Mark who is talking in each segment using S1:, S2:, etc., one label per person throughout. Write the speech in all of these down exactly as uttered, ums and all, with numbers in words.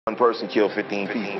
S1: One person killed fifteen people.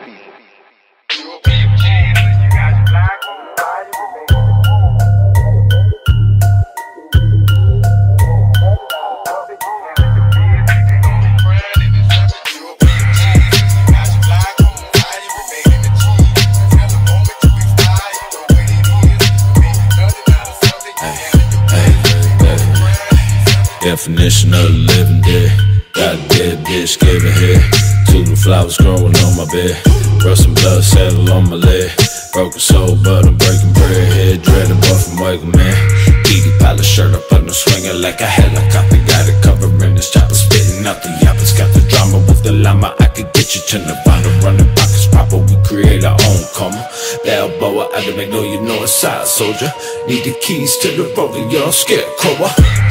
S2: Definition of the living dead. Got a dead bitch, gave a head. Two the flowers growing on my bed. Rust and blood settle on my leg. Broken soul, but I'm breaking bread. Head dreaded, but from Waker, man. Geeky palace shirt up on the swinger like a helicopter. Got it covering this chopper, spitting out the yappers. Got the drama with the llama. I could get you to Nirvana. Running pockets proper, we create our own karma. Balboa, I can make know you know a side soldier. Need the keys to the rover, young scarecrow.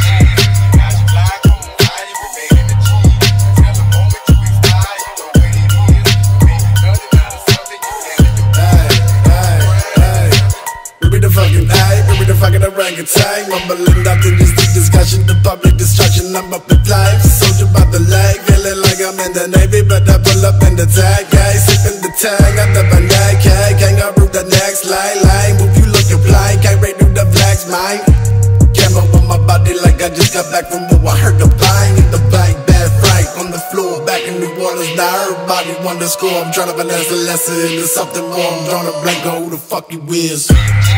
S3: Fucking orangutan, mumbling out in this deep discussion, the public destruction. I'm up in flames, soldier by the leg, feeling like I'm in the Navy, but I pull up in the tag, guy, sipping the tang, I'm the banana cake, kangaroo the next line, line, move you looking blind, can't rate through the flags, mine. Camera on my body like I just got back from war, I heard the bang in the bank, bad fright on the floor, back in New Orleans, now everybody want to score. I'm trying to finesse a lesson into something more, I'm drawing a blank on who the fuck you is.